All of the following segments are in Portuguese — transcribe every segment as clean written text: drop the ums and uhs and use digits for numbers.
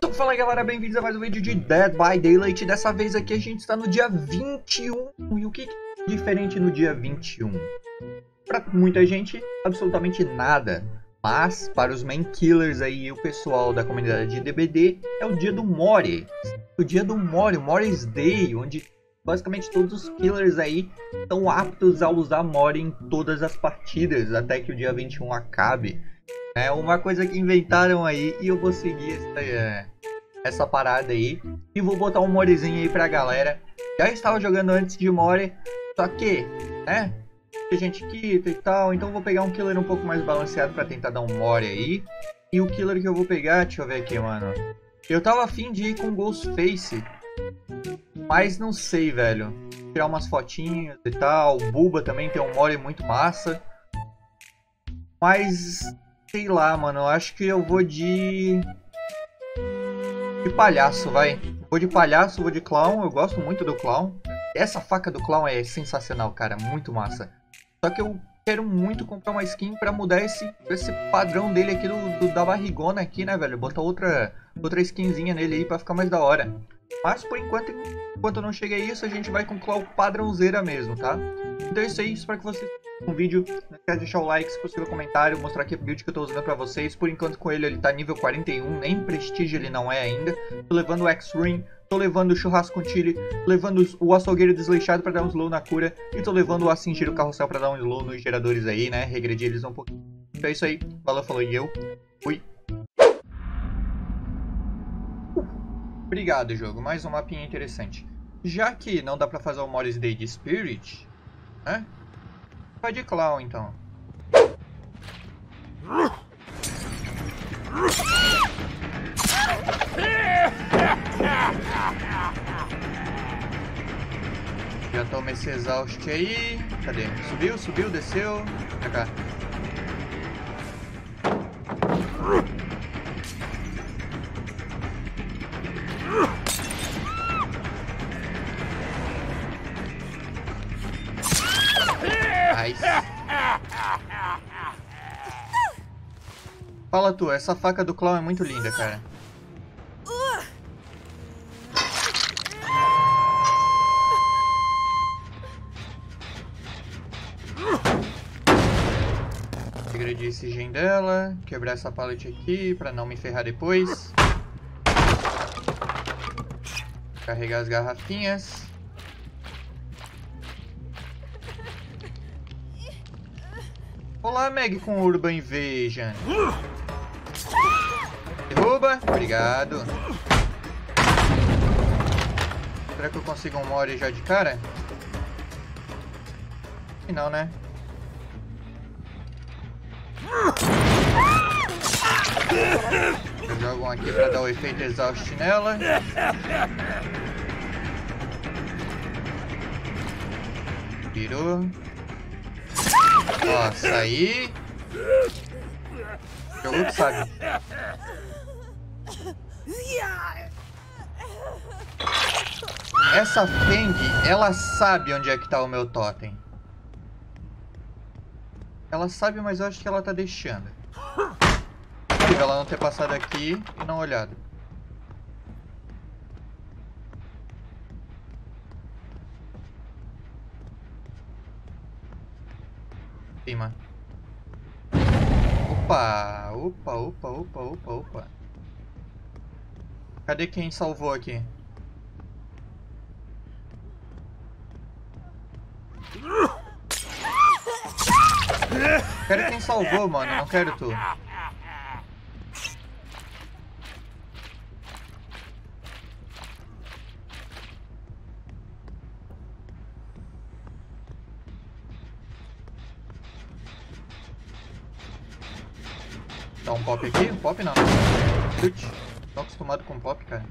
Então fala aí, galera, bem-vindos a mais um vídeo de Dead by Daylight. Dessa vez aqui a gente está no dia 21. E o que é diferente no dia 21? Para muita gente, absolutamente nada. Mas para os main killers aí e o pessoal da comunidade de DBD, é o dia do Mori. O dia do Mori, o Mori's Day, onde basicamente todos os killers aí estão aptos a usar Mori em todas as partidas, até que o dia 21 acabe. É uma coisa que inventaram aí e eu vou seguir essa parada aí. E vou botar um Morizinho aí pra galera. Já estava jogando antes de Mori, só que, né, a gente quita e tal. Então vou pegar um killer um pouco mais balanceado pra tentar dar um Mori aí. E o killer que eu vou pegar, deixa eu ver aqui, mano. Eu tava afim de ir com Ghostface, mas não sei, velho. Tirar umas fotinhas e tal. O Bulba também tem um Mori muito massa. Mas sei lá, mano, eu acho que eu vou de palhaço, vai. Vou de palhaço, vou de clown, eu gosto muito do clown. Essa faca do clown é sensacional, cara, muito massa. Só que eu quero muito comprar uma skin pra mudar esse padrão dele aqui da barrigona aqui, né, velho. Botar outra skinzinha nele aí pra ficar mais da hora. Mas por enquanto não chega a isso, a gente vai com o clown padrãozeira mesmo, tá? Então é isso aí, espero que vocês um vídeo, não esquece de deixar o like, se possível comentário, mostrar aqui o build que eu tô usando pra vocês. Por enquanto com ele tá nível 41, nem prestígio ele não é ainda. Tô levando o X-Ring, tô levando o churrasco com chile, tô levando o açougueiro desleixado pra dar um slow na cura. E tô levando o Assingir carrossel pra dar um slow nos geradores aí, né, regredir eles um pouquinho. Então é isso aí, valeu, falou e eu fui. Obrigado, jogo, mais um mapinha interessante. Já que não dá pra fazer o Mori's Day de Spirit, né? Vai de clown, então. Já toma esse exaust aí. Cadê? Subiu, desceu. Pra cá. Fala tu, essa faca do clown é muito linda, cara. Agredir esse gen dela, quebrar essa pallet aqui pra não me ferrar depois. Carregar as garrafinhas. Olá, Meg com Urban Invasion. Derruba, obrigado. Será que eu consigo um Mori já de cara? E não, né? Eu jogo um aqui pra dar o efeito exaust nela. Virou. Ó, saí. Jogou que sabe. Essa Feng, ela sabe onde é que tá o meu totem. Ela sabe, mas eu acho que ela tá deixando. Ela não ter passado aqui e não olhado. Cima. Opa. Cadê quem salvou aqui? Quero quem salvou, mano. Não quero tu. Dá um pop aqui? Um pop não. Chute. Tô acostumado com pop, cara.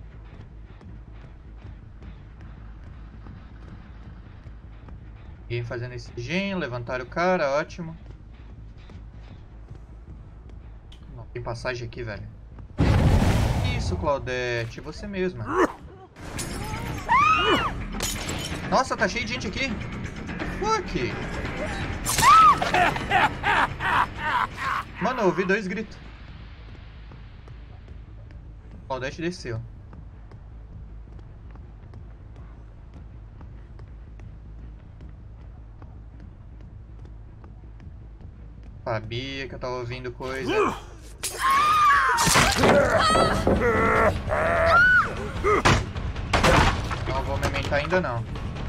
Ninguém fazendo esse gen, levantar o cara, ótimo. Não tem passagem aqui, velho. Isso, Claudete, você mesma. Nossa, tá cheio de gente aqui. Fuck. Mano, eu ouvi 2 gritos. Claudete desceu. Sabia que eu tava ouvindo coisa. Não vou mementar ainda não.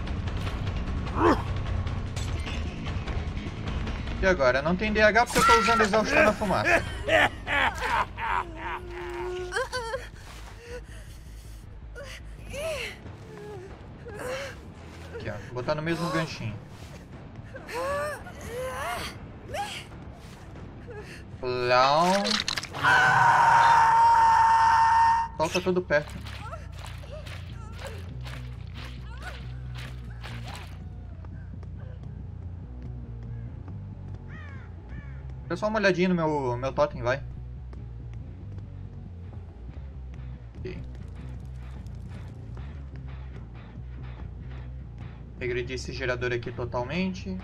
E agora? Não tem DH porque eu tô usando exaustão na fumaça. Aqui, ó. Vou botar no mesmo ganchinho. Não. Solta tudo perto. Dá só uma olhadinha no meu totem, vai. Ok. Regredi esse gerador aqui totalmente.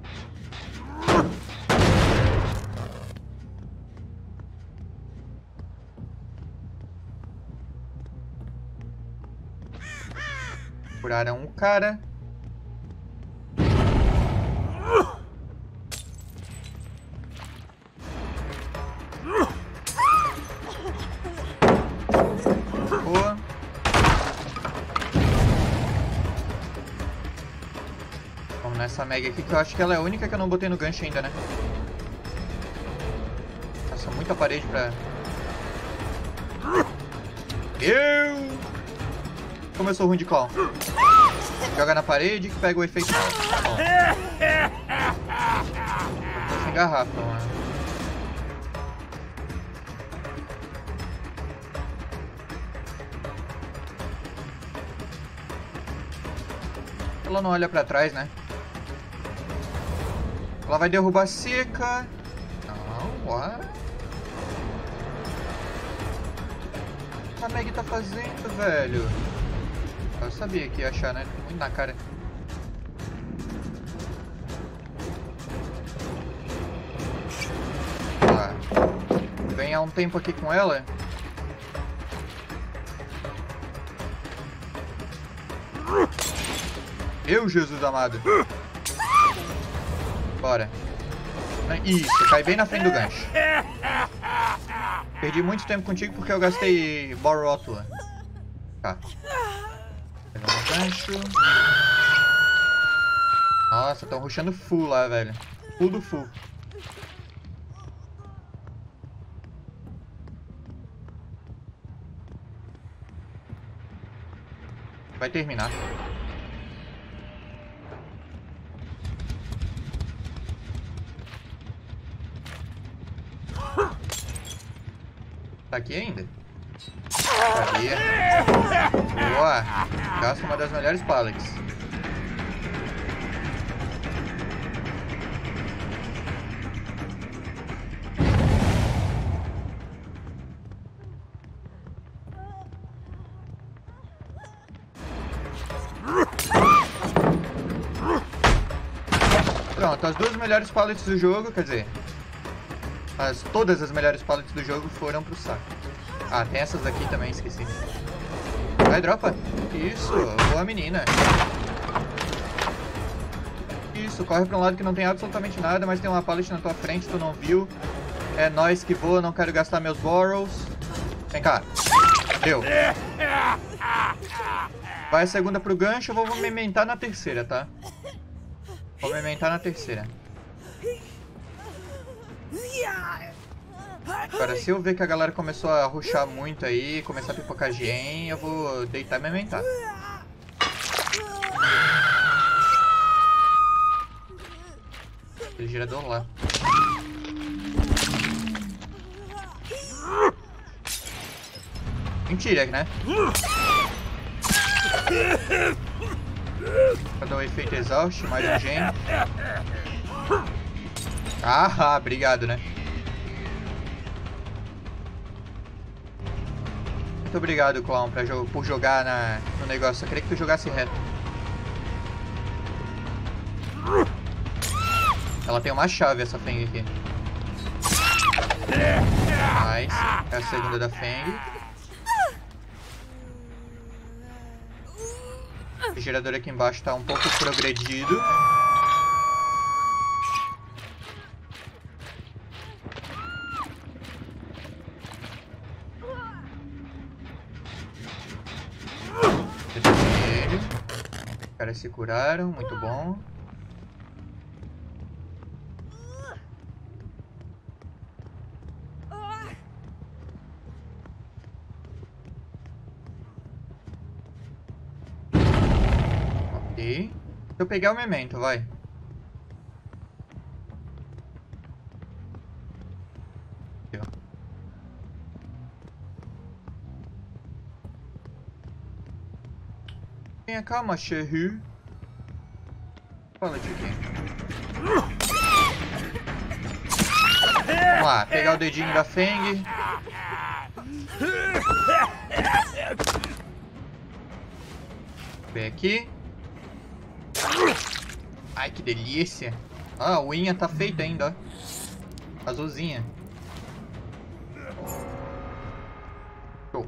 Curaram o cara. Boa. Vamos nessa Meg aqui, que eu acho que ela é a única que eu não botei no gancho ainda, né? Passa muita parede pra... Como eu sou ruim de clown. Joga na parede que pega o efeito. Tô sem garrafa, mano. Ela não olha pra trás, né? Ela vai derrubar a seca. Não, what? O que a Meg tá fazendo, velho? Eu sabia que ia achar, né? Muito na cara. Tá. Ganhar um tempo aqui com ela. Meu Jesus amado. Bora. Isso, cai bem na frente do gancho. Perdi muito tempo contigo porque eu gastei Borótula. Tá. Pegando o gancho. Nossa, estão rushando full lá, velho. Full do full. Vai terminar. Tá aqui ainda? Sabia. Boa. Gasta uma das melhores pallets. Pronto, as duas melhores pallets do jogo, quer dizer... Todas as melhores pallets do jogo foram pro saco. Ah, tem essas aqui também, esqueci. Vai, dropa. Isso, boa menina. Isso, corre pra um lado que não tem absolutamente nada, mas tem uma pallet na tua frente, tu não viu. É nóis que voa, não quero gastar meus borrows. Vem cá. Deu. Vai a segunda pro gancho, eu vou mementar na terceira, tá? Vou mementar na terceira. Agora, se eu ver que a galera começou a rushar muito aí, começar a pipocar gen, eu vou deitar e mementar. Aquele gerador lá. Mentira, né? Pra dar um efeito exaust, mais um gen. Ah, obrigado, né? Muito obrigado, Clown, por jogar no negócio. Eu queria que tu jogasse reto. Ela tem uma chave, essa Feng aqui. Nice. É a segunda da Feng. O gerador aqui embaixo tá um pouco progredido. Os caras se curaram, muito bom. Ok. Se eu pegar o memento, vai. Aqui, ó. Venha cá, ma chérie. Fala de quem? Vamos lá, pegar o dedinho da Feng. Vem aqui. Ai, que delícia. Ah, a unha tá feita ainda, ó. Azulzinha. Show.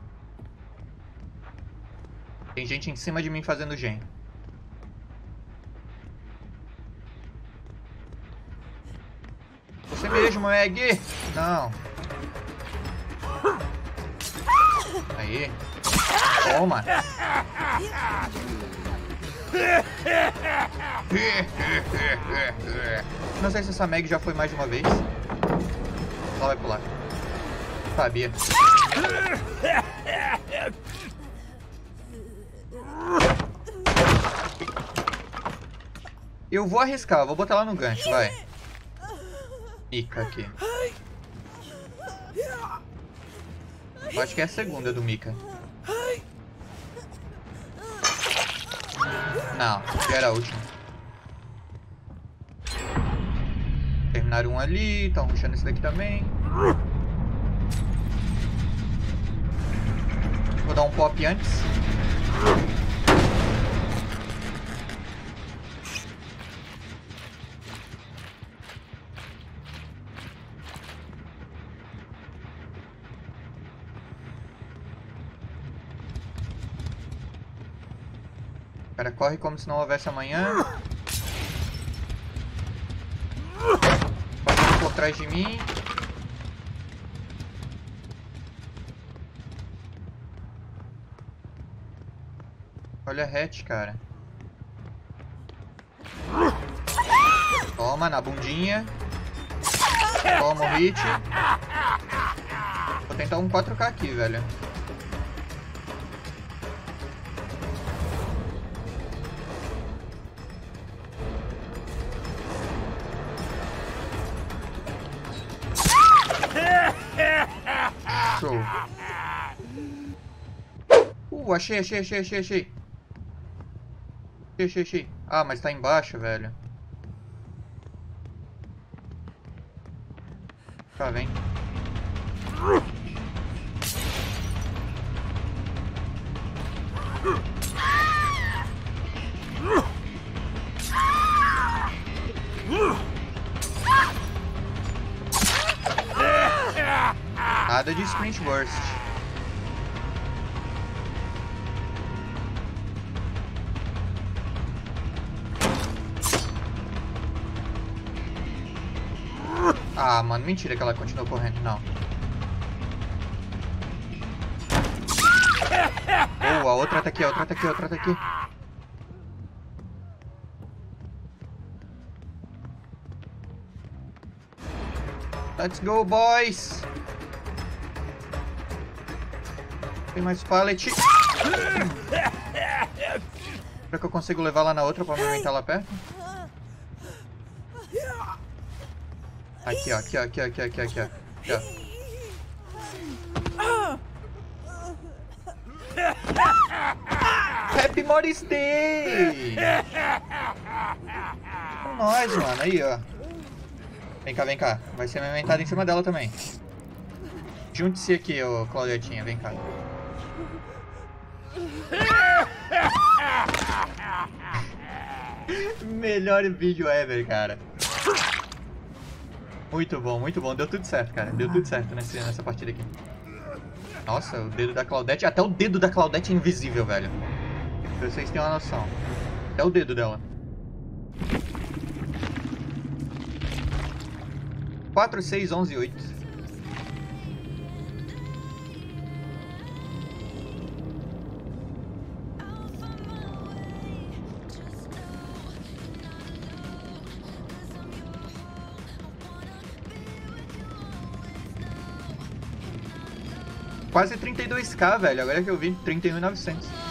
Tem gente em cima de mim fazendo gen. Você mesmo, Egg? Não. Aí. Toma. Não sei se essa Meg já foi mais de uma vez. Ela vai pular. Sabia. Eu vou arriscar, vou botar ela no gancho, vai. Mika aqui. Eu acho que é a segunda do Mika. Não, já era a última. Terminaram um ali, estão rushando esse daqui também. Vou dar um pop antes. O cara corre como se não houvesse amanhã. Passando por trás de mim. Olha a hatch, cara. Toma, na bundinha. Toma o hit. Vou tentar um 4K aqui, velho. Show. Achei. Achei. Ah, mas tá embaixo, velho. Tá, vem. Nada de sprint burst. Ah, mano, mentira que ela continuou correndo, não. Oh, a outra tá aqui. Let's go, boys! Tem mais pallet. Será que eu consigo levar lá na outra pra aumentar lá perto? Aqui, ó. Happy Mother's Day! Com nós, mano. Aí, ó. Vem cá. Vai ser mementado em cima dela também. Junte-se aqui, ô Claudetinha. Vem cá. Melhor vídeo ever, cara. Muito bom. Deu tudo certo, cara. Deu tudo certo nessa partida aqui. Nossa, o dedo da Claudette. Até o dedo da Claudette é invisível, velho. Pra vocês terem uma noção. É o dedo dela. 4, 6, 11, 8. Quase 32k, velho. Agora que eu vi, 31.900.